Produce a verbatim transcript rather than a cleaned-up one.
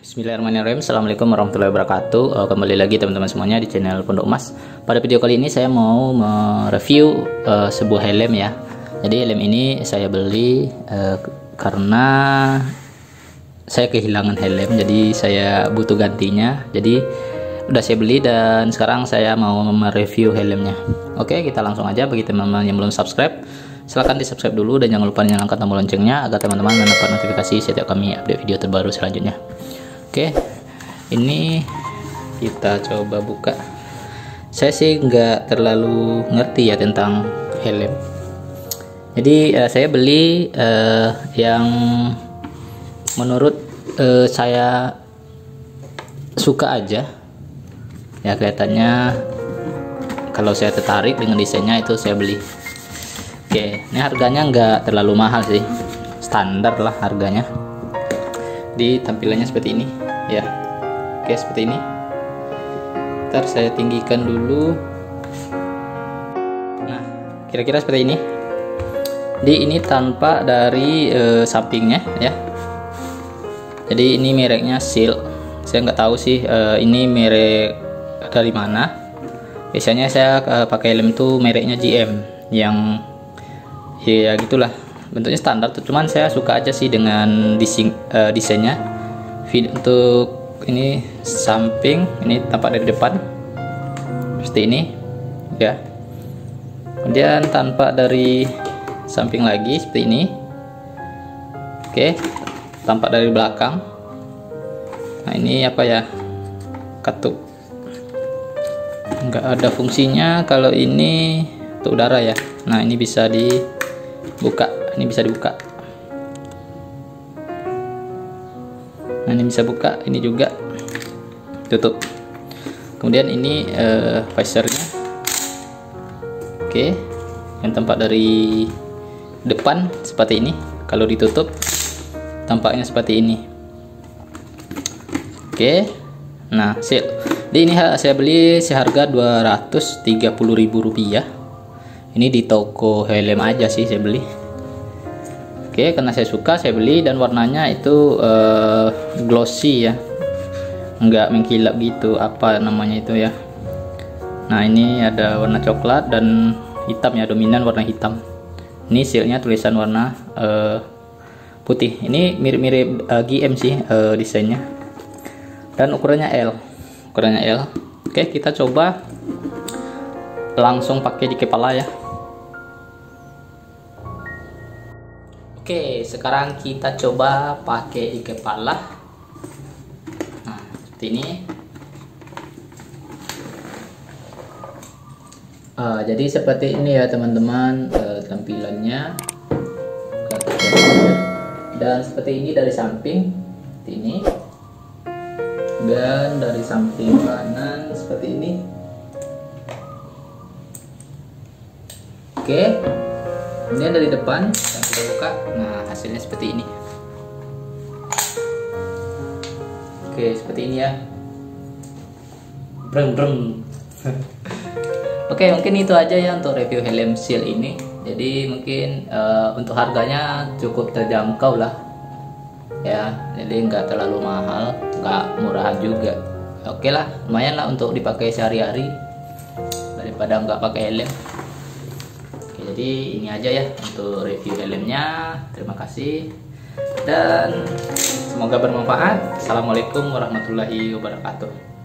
Bismillahirrahmanirrahim. Assalamualaikum warahmatullahi wabarakatuh. uh, Kembali lagi teman-teman semuanya di channel Pondok Emas. Pada video kali ini saya mau mereview uh, sebuah helm ya. Jadi helm ini saya beli uh, karena saya kehilangan helm, jadi saya butuh gantinya. Jadi udah saya beli dan sekarang saya mau mereview helmnya. Oke, kita langsung aja. Bagi teman-teman yang belum subscribe, silahkan di subscribe dulu dan jangan lupa nyalakan tombol loncengnya agar teman-teman mendapat notifikasi setiap kami update video terbaru selanjutnya. Oke, ini kita coba buka. Saya sih nggak terlalu ngerti ya tentang helm. Jadi uh, saya beli uh, yang menurut uh, saya suka aja. Ya kelihatannya kalau saya tertarik dengan desainnya itu saya beli. Oke, ini harganya nggak terlalu mahal sih, standar lah harganya. Di tampilannya seperti ini ya. Oke, seperti ini. Ntar saya tinggikan dulu. Nah, kira-kira seperti ini. Di ini tanpa dari e, sampingnya ya. Jadi ini mereknya Seal. Saya nggak tahu sih e, ini merek dari mana. Biasanya saya e, pakai helm tuh mereknya G M yang ya gitulah. Bentuknya standar tuh, cuman saya suka aja sih dengan desain uh, desainnya. Untuk ini samping, ini tampak dari depan seperti ini ya. Kemudian tampak dari samping lagi seperti ini. Oke, tampak dari belakang. Nah ini apa ya, katup, nggak ada fungsinya. Kalau ini untuk udara ya. Nah ini bisa dibuka. Ini bisa dibuka. Nah ini bisa buka, ini juga tutup. Kemudian ini uh, visornya. Oke, yang tampak dari depan seperti ini. Kalau ditutup tampaknya seperti ini. Oke, nah Seal. Di ini saya beli seharga dua ratus tiga puluh ribu rupiah. Ini di toko helm aja sih saya beli. Oke, karena saya suka saya beli dan warnanya itu uh, glossy ya, nggak mengkilap gitu, apa namanya itu ya. Nah ini ada warna coklat dan hitam ya, dominan warna hitam. Ini Sealnya tulisan warna uh, putih. Ini mirip-mirip uh, G M sih uh, desainnya. Dan ukurannya L, ukurannya L. Oke, kita coba langsung pakai di kepala ya. Oke, sekarang kita coba pakai di kepala. Nah, seperti ini. Uh, jadi seperti ini ya teman-teman uh, tampilannya. Dan seperti ini dari samping, seperti ini. Dan dari samping kanan seperti ini. Oke. Kemudian dari depan yang kita buka, nah hasilnya seperti ini. Oke, seperti ini ya. Breng breng. Oke, mungkin itu aja ya untuk review helm Seal ini. Jadi mungkin uh, untuk harganya cukup terjangkau lah. Ya, jadi nggak terlalu mahal, nggak murahan juga. Oke lah, lumayan lah untuk dipakai sehari-hari daripada nggak pakai helm. Jadi ini aja ya untuk review helmnya. Terima kasih dan semoga bermanfaat. Assalamualaikum warahmatullahi wabarakatuh.